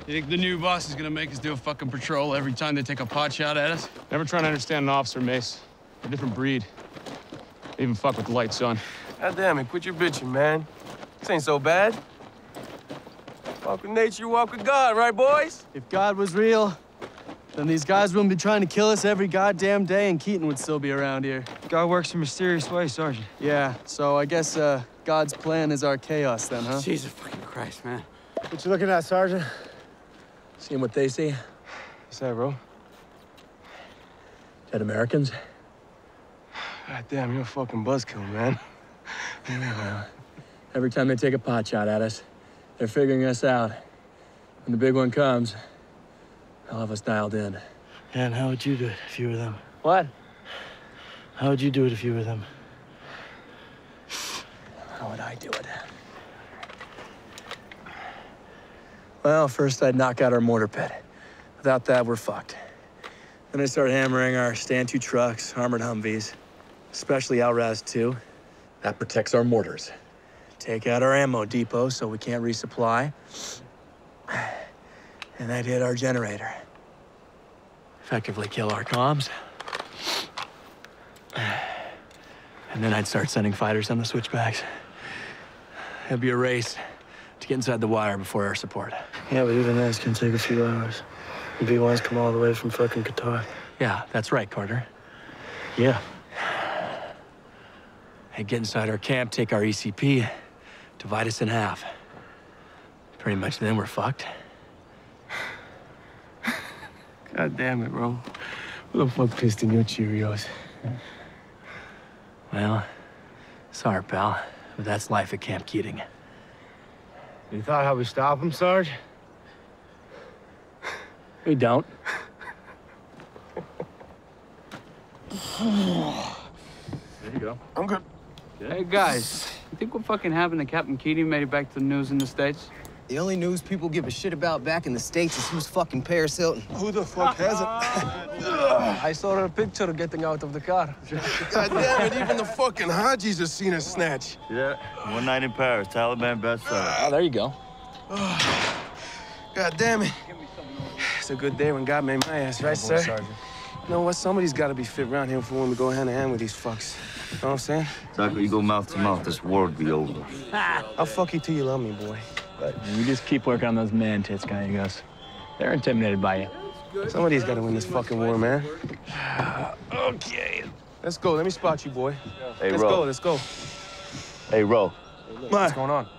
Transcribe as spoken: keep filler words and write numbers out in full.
You think the new boss is gonna make us do a fucking patrol every time they take a pot shot at us? Never trying to understand an officer, Mace. They're a different breed. They even fuck with the lights on. God damn it, quit your bitching, man. This ain't so bad. Walk with nature, walk with God, right, boys? If God was real, then these guys wouldn't be trying to kill us every goddamn day and Keaton would still be around here. God works in mysterious ways, Sergeant. Yeah, so I guess uh, God's plan is our chaos then, huh? Jesus fucking Christ, man. What you looking at, Sergeant? Seeing what they see? What's that, bro? Dead Americans? God damn, you're a fucking buzzkill, man. Yeah, well, every time they take a pot shot at us, they're figuring us out. When the big one comes, they'll have us dialed in. And how would you do it if you were them? What? How would you do it if you were them? How would I do it? Well, first I'd knock out our mortar pit. Without that, we're fucked. Then I'd start hammering our Stand two trucks, armored Humvees, especially Alraz two. That protects our mortars. Take out our ammo depot so we can't resupply. And I'd hit our generator. Effectively kill our comms. And then I'd start sending fighters on the switchbacks. It'd be a race to get inside the wire before air support. Yeah, but even that's gonna take a few hours. The V ones come all the way from fucking Qatar. Yeah, that's right, Carter. Yeah. Hey, get inside our camp, take our E C P, divide us in half. Pretty much then we're fucked. God damn it, bro. Who the fuck pissed in your Cheerios? Well, sorry, pal, but that's life at Camp Keating. You thought how we stop him, Sarge? We don't. There you go. I'm good. Hey, guys, you think what fucking happened to Captain Keating made it back to the news in the States? The only news people give a shit about back in the States is who's fucking Paris Hilton. Who the fuck hasn't? I saw her picture getting out of the car. God damn it, even the fucking Hajis have seen a snatch. Yeah, One Night in Paris, Taliban bestseller. Oh, there you go. God damn it. It's a good day when God made my ass, right, sir? Sergeant. You know what? Somebody's got to be fit around here for when we go hand in hand with these fucks. You know what I'm saying? Exactly, you go mouth to mouth, this war would be over. I'll fuck you till you love me, boy. You just keep working on those man tits, Gallegos. They're intimidated by you. Somebody's got to win this fucking war, man. Okay. Let's go. Let me spot you, boy. Hey, let's Ro. go. Let's go. Hey, Ro. What's going on?